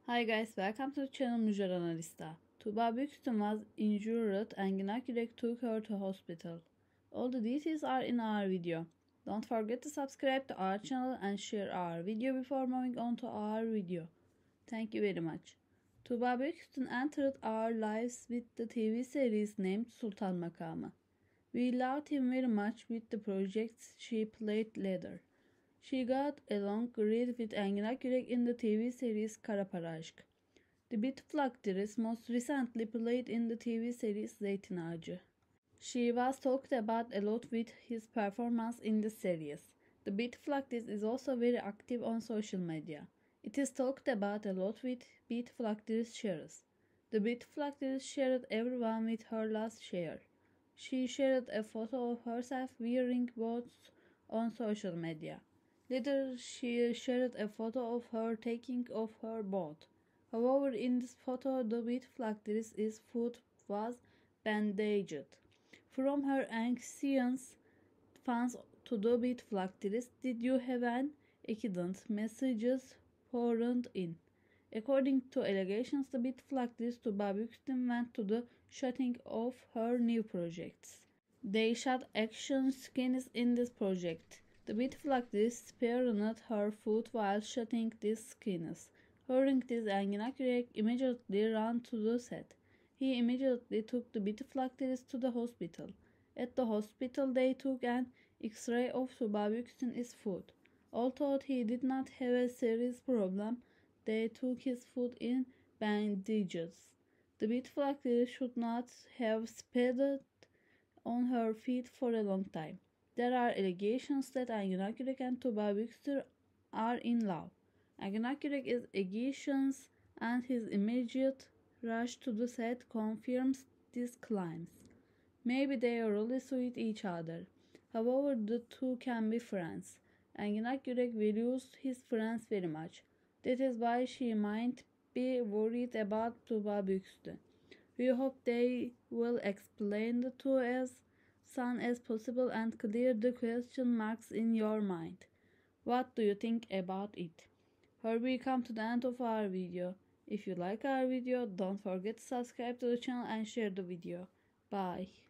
Hi guys, welcome to the channel Müjder Analista. Tuba Büyüküstün was injured and Gnakürek took her to hospital. All the details are in our video. Don't forget to subscribe to our channel and share our video before moving on to our video. Thank you very much. Tuba Büyüküstün entered our lives with the TV series named Sultan Makamı. We loved him very much with the projects she played later. She got along great with Engin Akyürek in the TV series Kara Para Aşk. The beautiful actress most recently played in the TV series Zeytin Ağacı. She was talked about a lot with his performance in the series. The beautiful actress is also very active on social media. It is talked about a lot with beautiful actress shares. The beautiful actress shared everyone with her last share. She shared a photo of herself wearing both on social media. Later, she shared a photo of her taking off her boat. However, in this photo, the beautiful actress's foot was bandaged. From her anxious fans to the beautiful actress, did you have an accident? Messages poured in. According to allegations, the beautiful actress Tuba Büyüküstün went to the shooting of her new projects. They shot action scenes in this project. The beautiful actress spared her foot while shooting these scenes. Hearing this, Engin Akyürek immediately ran to the set. He immediately took the beautiful actress to the hospital. At the hospital, they took an X-ray of Tuba Büyüküstün's foot. Although he did not have a serious problem, they took his foot in bandages. The beautiful actress should not have sped on her feet for a long time. There are allegations that Engin Akyürek and Tuba Büyüküstün are in love. Engin Akyürek is accused and his immediate rush to the set confirms these claims. Maybe they are really sweet each other. However, the two can be friends. Engin Akyürek values his friends very much. That is why she might be worried about Tuba Büyüküstün. We hope they will explain the two as soon as possible and clear the question marks in your mind. What do you think about it? Here we come to the end of our video. If you like our video, don't forget to subscribe to the channel and share the video. Bye.